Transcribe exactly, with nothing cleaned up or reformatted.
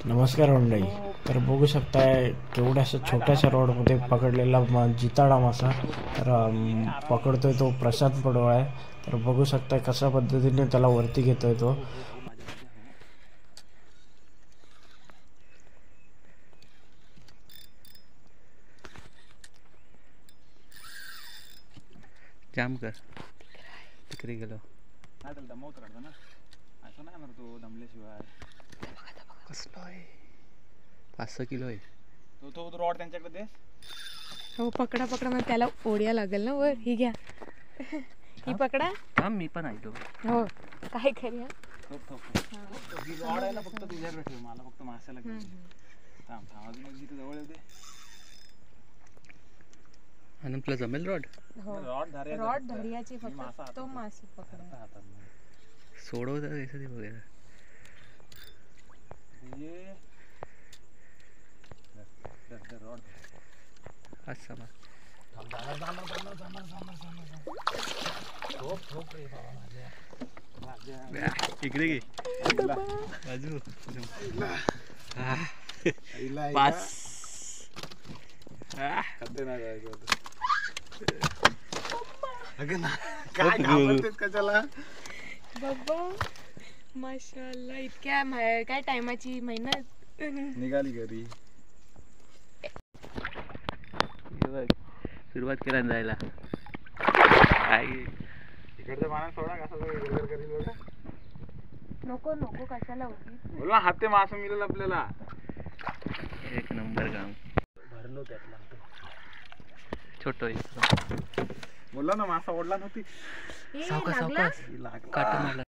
नमस्कार मंडळी. तर बघू शकताय केवढ्याशा छोट्याशा रोडमध्ये पकडलेला म जिताडा मासा. तर अम, पकडतोय तो प्रशांत पडवळ आहे. तर बघू शकताय कशा पद्धतीने त्याला वरती घेतोय तो. जाम कर तिकडे गेलो नाही त्याला दमवत राहतो ना, असं नाही म्हणतो तो दमल्याशिवाय. कसलो आहे, पाच सहा किलो आहे तो तो रॉड त्यांच्याकडे दे. हो पकडा पकडा, मग त्याला ओढ्या लागेल ना वर. ही घ्या, ही पकडा. हा मी पण ऐकलो. हो काय करूया, ही रॉड आहे ना फक्त तुझ्याकडे ठेव, मला फक्त माशाला घेऊन दे. थांब थांब अजून एक जिथे जवळ येते. आणि आपला जमेल रॉड. हो रॉड धरे रॉड धरियाची फक्त तो मासे पकडा. हातात सोडवता कसं ते बघायला. ये रॉड अच्छा मग थांब, जाणार जाणार जाणार जाणार जाणार जाणार. ठोक ठोक रे बाबा माझ्या माझ्या इकडे घे बाजू. पाच खाते नाही जायचं होतं. अगं ना काय घाबरतेस कशाला बाबा माशाअल्लाह, इतक्या मा- काय टायमाची मेहनत. निघाली घरी. सुरुवात केला जायला. काय इकडच्या पाण्यात सोडा कसा गरगर करील बघा. नको नको कशाला होती. बोल ना, हाते मासा मिळेल आपल्याला. एक नंबर काम. भरलो त्यातला छोटो आहे. बोलला ना, मासा ओढला नव्हती. ए, सावकाश लागला? सावकाश लागला. काटा मारला.